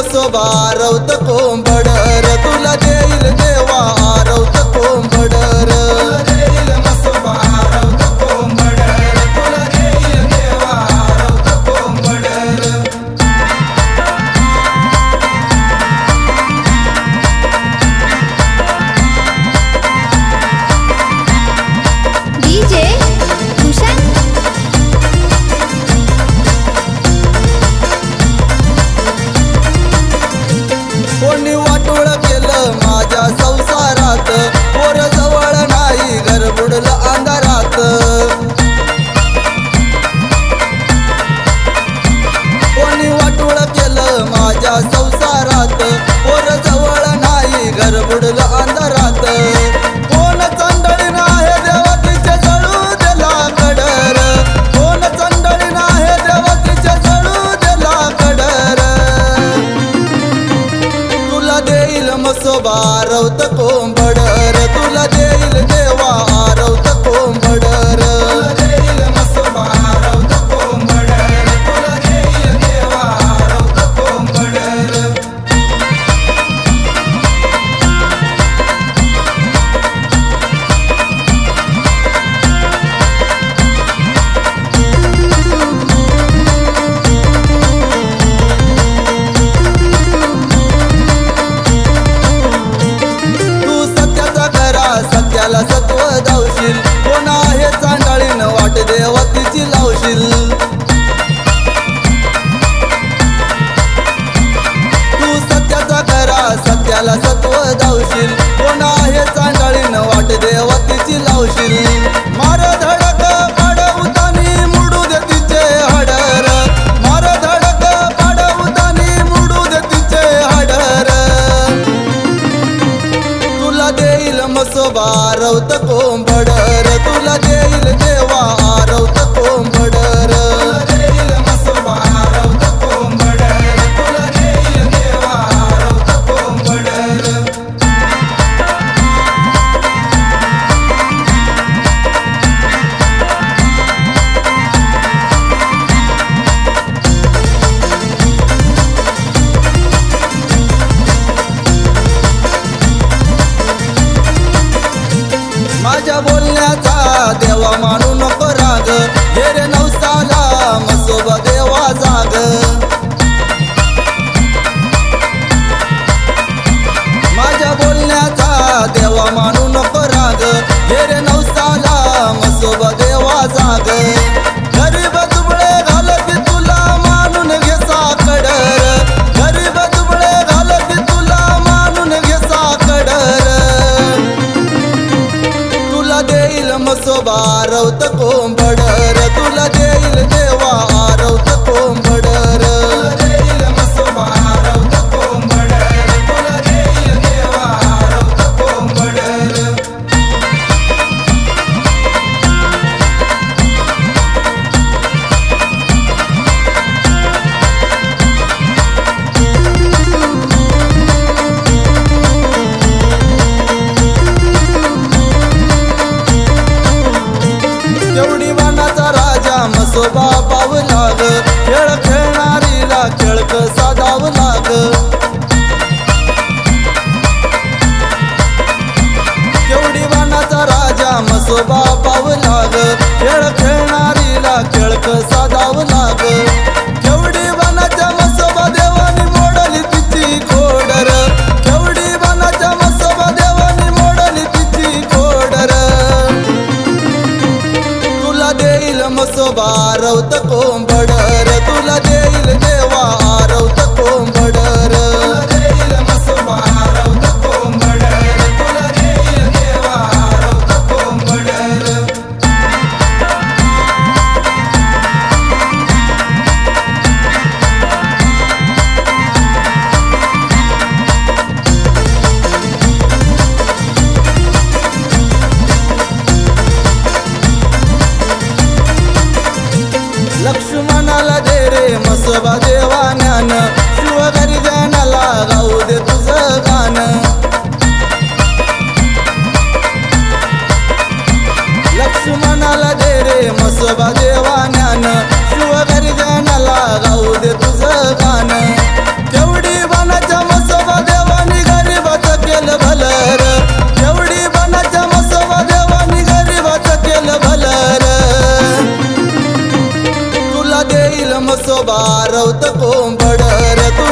मसोबा रवत कोंबडर तुला देईल देवा रवत कोंबडर देईल मसोबा रवत कोंबडर तुला देईल देवा रवत कोंबडर डीजे भूषण कोणी वाटोळ केलं माझ्या संसारात पोर जवळ नाही घर बुडलं अंधारात कोणी वाटोळ केलं माझ्या संसारात पोर जवळ नाही घर बुडलं अंधारात कोण चंडळी नाही देवा तिचे जळू दिला कडर कोण चंडळी नाही देवा तिचे जळू दिला कडर तुला देईल मसोबा रवत कोंबडर तुला देईल देवा रवत कोंबडर देईल मसोबा रवत कोंबडर तुला देईल देवा रवत कोंबडर सत्याला सत्व धावशील कोण आहे चांडाळीन वाट देवतीची लावशील तू सत्याचा खरा सत्याला सत्व धावशील कोण आहे चांडाळीन वाट देवतीची लावशील मार धडक पाडवतानी मुडू दे तिचे हडर मार धडक पाडवतानी मुडू दे तिचे हडर तुला देईल मसोबा रवत कोंबडर तुला देईल देवा रवत कोंबडर देईल मसोबा रवत कोंबडर तुला देईल देवा रवत कोंबडर माझ्या बोलण्याचा देवा मानू नको राग गेरे नवसाला मसोबा देवा जाग माझ्या बोलण्याचा देवा मानू नको राग गेरे नवसाला मसोबा देवा जाग गरीब दुबळे घालती तुला मानून घे साकडर गरीब दुबळे घालती तुला मानून घे साकडर तुला देईल मसोबा रवत कोंबडर तुला देईल देवा रवत कोंबडर देईल मसोबा रवत कोंबडर तुला देईल देवा रवत कोंबडर केवढी वानाचा राजा मसोबा पाव लाग खेळ खेळणारीला खेळ कसा धाव लाग केवढी वानाचा राजा मसोबा पाव लाग खेळ खेळणारीला खेळ कसा धाव लाग केवढी वानाच्या मसोबा देवानी मोडली तिची खोडर केवढी वानाच्या मसोबा देवानी मोडली तिची खोडर तुला देईल मसोबा रवत कोंबडर तुला देईल देवा रवत कोंबडर देईल मसोबा रवत कोंबडर तुला देईल देवा रवत कोंबडर लक्ष्मणाला दे रे मसोबा देवा ज्ञान शिवघरी जनाला गाऊ दे तुझं गाणं लक्ष्मणाला दे रे मसोबा देवा ज्ञान शिवघरी जनाला गाऊ दे तुझं गाणं केवढी मसोबा रवत कोंबड रे तू